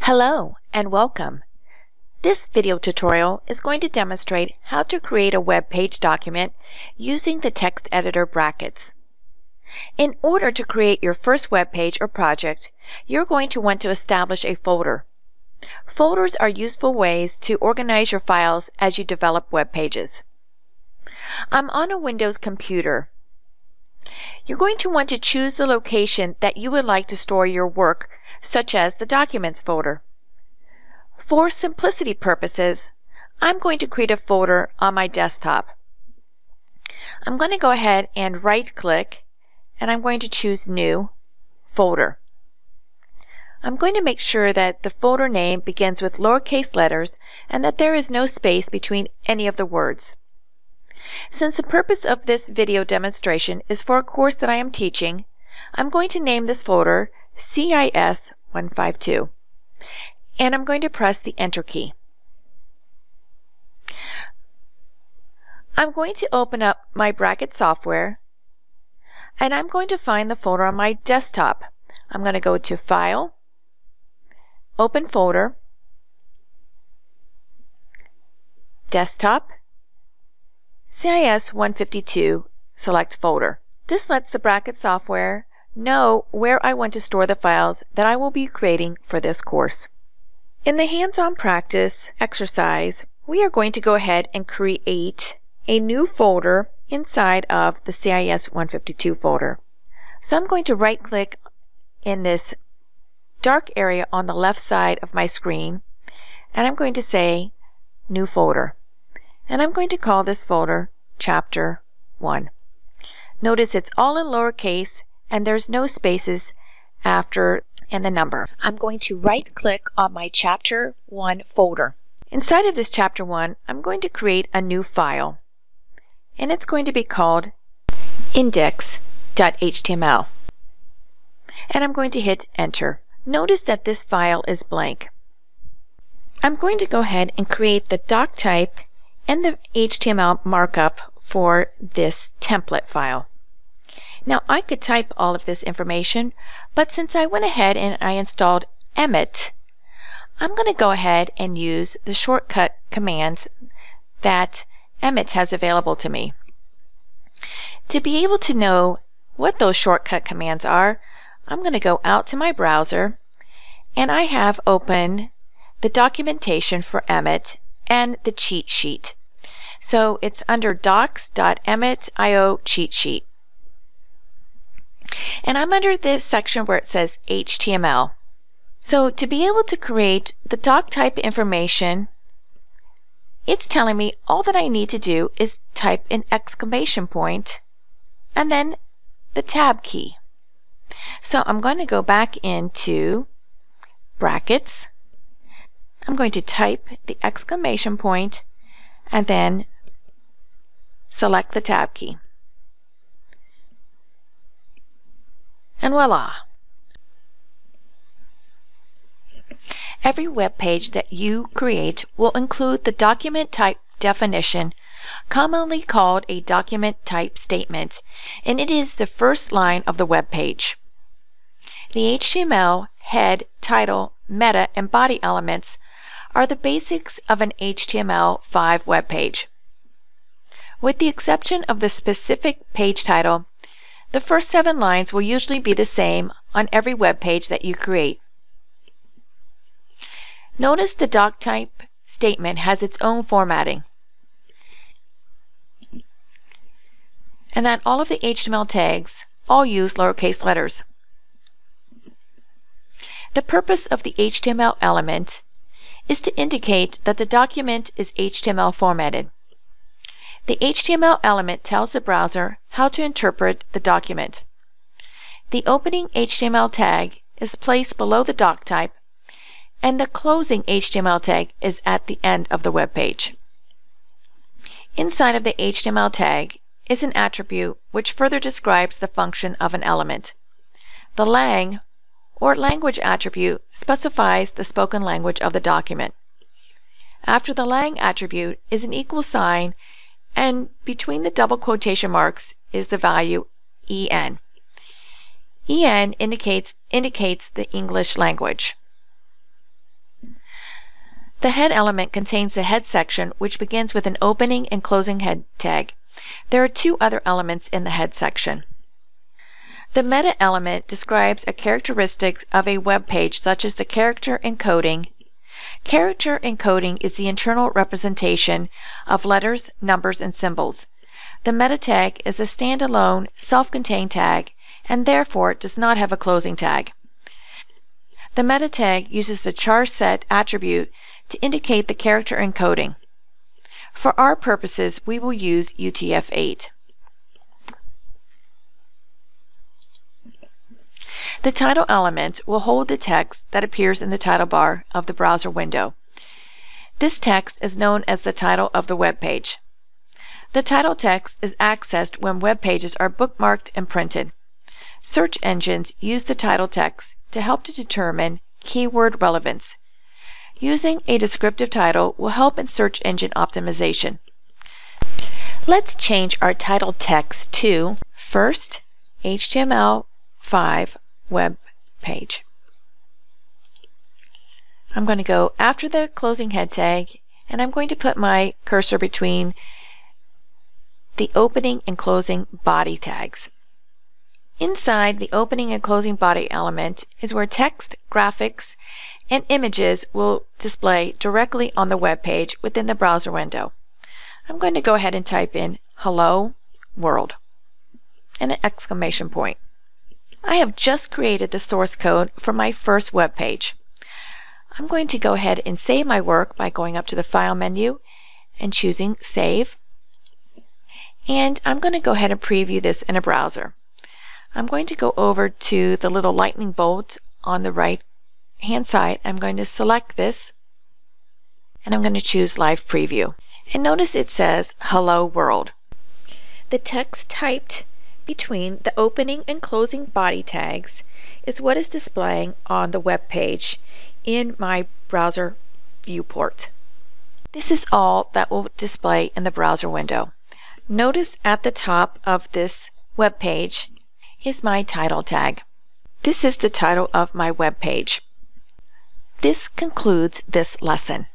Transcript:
Hello and welcome. This video tutorial is going to demonstrate how to create a web page document using the text editor brackets. In order to create your first web page or project, you're going to want to establish a folder. Folders are useful ways to organize your files as you develop web pages. I'm on a Windows computer. You're going to want to choose the location that you would like to store your work, such as the Documents folder. For simplicity purposes, I'm going to create a folder on my desktop. I'm going to go ahead and right-click, and I'm going to choose New Folder. I'm going to make sure that the folder name begins with lowercase letters and that there is no space between any of the words. Since the purpose of this video demonstration is for a course that I am teaching, I'm going to name this folder CIS152, and I'm going to press the Enter key. I'm going to open up my bracket software, and I'm going to find the folder on my desktop. I'm going to go to File, Open Folder, Desktop, CIS152, select Folder. This lets the bracket software know where I want to store the files that I will be creating for this course. In the hands-on practice exercise, we are going to go ahead and create a new folder inside of the CIS152 folder. So I'm going to right-click in this dark area on the left side of my screen, and I'm going to say New Folder. And I'm going to call this folder Chapter 1. Notice it's all in lowercase and there's no spaces after and the number. I'm going to right-click on my Chapter 1 folder. Inside of this Chapter 1, I'm going to create a new file, and it's going to be called index.html. And I'm going to hit Enter. Notice that this file is blank. I'm going to go ahead and create the doc type and the HTML markup for this template file. Now I could type all of this information, but since I went ahead and I installed Emmet, I'm going to go ahead and use the shortcut commands that Emmet has available to me. To be able to know what those shortcut commands are, I'm going to go out to my browser, and I have open the documentation for Emmet and the cheat sheet. So it's under docs.emmet.io cheat sheet. And I'm under this section where it says HTML. So to be able to create the doc type information, it's telling me all that I need to do is type an exclamation point and then the tab key. So I'm going to go back into brackets. I'm going to type the exclamation point and then select the tab key. And voila! Every web page that you create will include the document type definition, commonly called a document type statement, and it is the first line of the web page. The HTML, head, title, meta, and body elements are the basics of an HTML5 web page. With the exception of the specific page title, the first 7 lines will usually be the same on every web page that you create. Notice the doc type statement has its own formatting, and that all of the HTML tags all use lowercase letters. The purpose of the HTML element is to indicate that the document is HTML formatted. The HTML element tells the browser how to interpret the document. The opening HTML tag is placed below the doc type, and the closing HTML tag is at the end of the web page. Inside of the HTML tag is an attribute which further describes the function of an element. The lang, or language attribute, specifies the spoken language of the document. After the lang attribute is an equal sign, and between the double quotation marks is the value en. En indicates the English language. The head element contains the head section, which begins with an opening and closing head tag. There are two other elements in the head section. The meta element describes a characteristic of a web page, such as the character encoding. Character encoding is the internal representation of letters, numbers, and symbols. The meta tag is a standalone, self-contained tag, and therefore does not have a closing tag. The meta tag uses the char set attribute to indicate the character encoding. For our purposes, we will use UTF-8. The title element will hold the text that appears in the title bar of the browser window. This text is known as the title of the web page. The title text is accessed when web pages are bookmarked and printed. Search engines use the title text to help to determine keyword relevance. Using a descriptive title will help in search engine optimization. Let's change our title text to First HTML5 Web Page. I'm going to go after the closing head tag, and I'm going to put my cursor between the opening and closing body tags. Inside the opening and closing body element is where text, graphics, and images will display directly on the web page within the browser window. I'm going to go ahead and type in "Hello World" and an exclamation point. I have just created the source code for my first web page. I'm going to go ahead and save my work by going up to the File menu and choosing Save. And I'm going to go ahead and preview this in a browser. I'm going to go over to the little lightning bolt on the right hand side. I'm going to select this and I'm going to choose Live Preview. And notice it says Hello World. The text typed between the opening and closing body tags is what is displaying on the web page in my browser viewport. This is all that will display in the browser window. Notice at the top of this web page is my title tag. This is the title of my web page. This concludes this lesson.